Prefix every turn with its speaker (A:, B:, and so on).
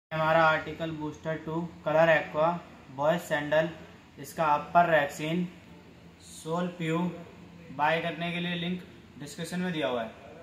A: हमारा article booster 2 colour aqua boys sandal, इसका upper rexine sole PU. Buy करने के लिए लिंक डिस्क्रिप्शन में दिया हुआ है।